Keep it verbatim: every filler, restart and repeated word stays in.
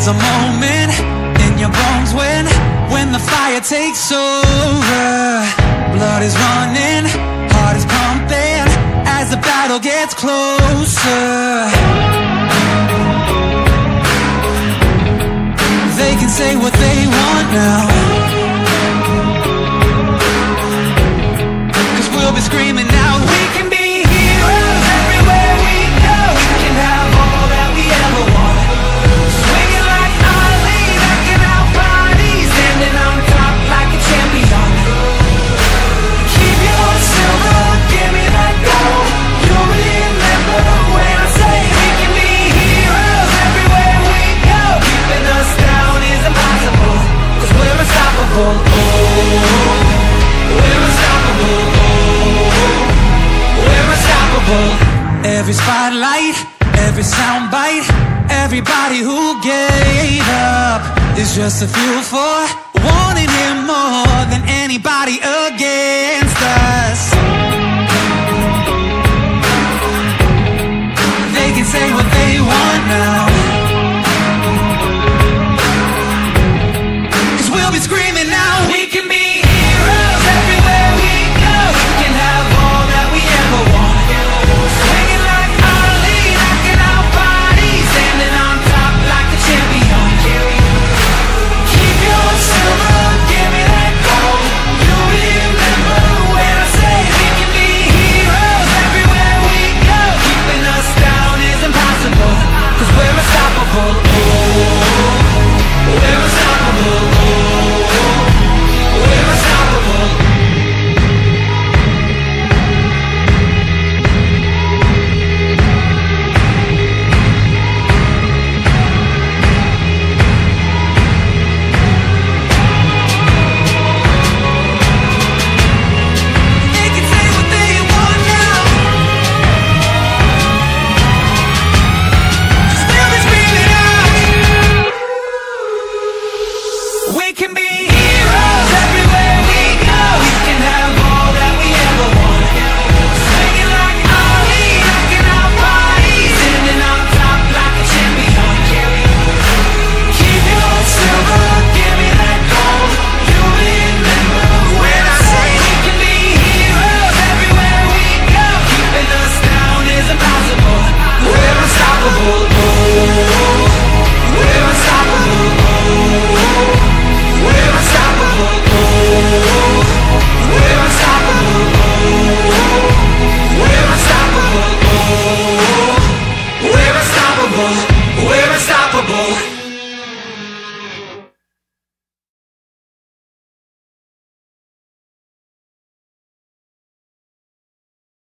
There's a moment in your bones when When the fire takes over. Blood is running, heart is pumping as the battle gets closer. They can say what they want now, 'cause we'll be screaming out, we can be heroes everywhere we go. We can have all that we ever want. Swinging like Ali, rocking out bodies, standing on top like a champion. Keep your silver, give me that gold. You'll remember when I say we can be heroes everywhere we go. Keeping us down is impossible, 'cause we're unstoppable. Oh, we're unstoppable. We're unstoppable. Every spotlight, every soundbite, everybody who gave up is just a fuel for wanting him more than anybody against us. They can say what they want now, 'cause we'll be screaming now, we can be heroes everywhere we go. We can have all that we ever want. Swinging like Ali, knocking out bodies, standing on top like a champion. Keep your silver, give me that gold. You'll remember when I say we can be heroes everywhere we go. Keeping us down is impossible, 'cause we're unstoppable. Oh, we're unstoppable. Oh, we're unstoppable. They can say what they want now, 'cause we'll be screaming out, we can be heroes everywhere we go. We can have all that we ever want. Swinging like Ali, knocking out bodies, standing on top like a champion. Keep your silver, give me that gold. You'll remember when I say we can be heroes everywhere we go. Keeping us down is impossible. We're unstoppable. Oh, we're unstoppable. Oh, we're unstoppable. Oh, we're unstoppable. Oh, we're unstoppable. Oh, we're unstoppable. We're unstoppable.